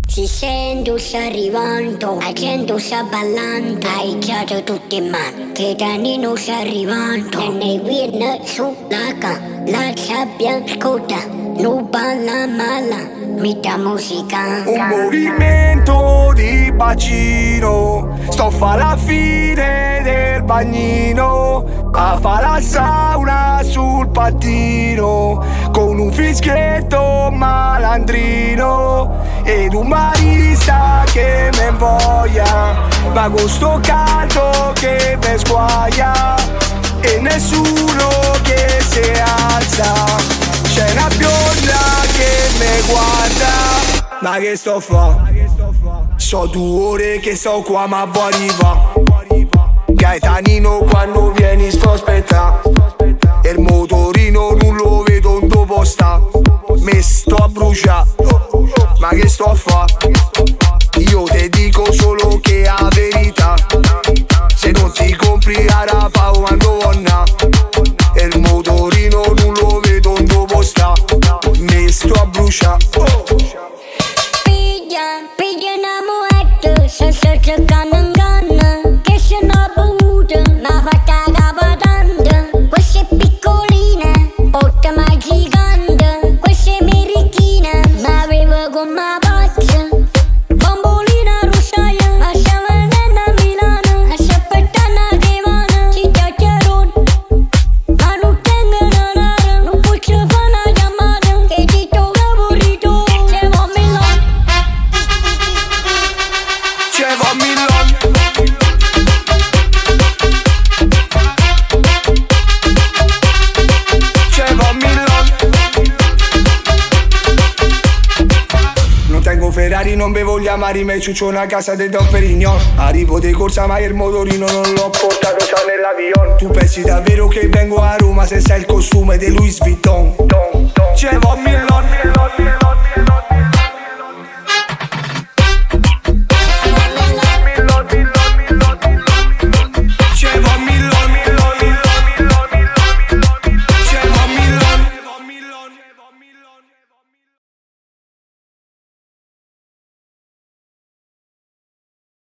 Si sento sta arrivando, la gente sta ballando, hai chiaro tutti in mano, che Danilo sta arrivando. E ne viene sulla la sabbia scotta, non balla mala, metta musica. Un movimento di bacino, sto a fa la fine del bagnino, a fa la sauna sul pattino, con un fischietto malandrino ed un barista che me invoglia, ma con sto caldo che me squaglia e nessuno che si alza. C'è una bionda che me guarda, ma che sto a fa? So 2 ore che sto qua ma vuoi arriva. Gaetanino quando vieni sto aspetta, e il motorino non lo vedo dove sta. Me sto a bruciare, ma che sto a fa? Io te dico solo che è la verità. Se non ti compri la rapa quando vonna, e il motorino non lo vedo dove sta. Me sto a bruciare. Piglia una muetta, se sto cercando un canna, che se n'ho bevuta, ma fatta capatanda. Queste piccoline, porta ma gigante, queste merichine, ma avevo con ma pazza. Bambolina rusciaia, ma stiamo venendo a Milano, aspettando che vanno, ci chiacchierano, ma non tengo denaro, non posso fare una chiamata, che ti tocca burrito, se va a Milano. Ce va a Milano. Ce va a Milano. Non tengo Ferrari, non bevo gli amari, me ciuccio una casa de Don Perignon. Arrivo di corsa ma il motorino non l'ho portato già nell'avion. Tu pensi davvero che vengo a Roma senza il costume di Louis Vuitton? Ce va a Milano.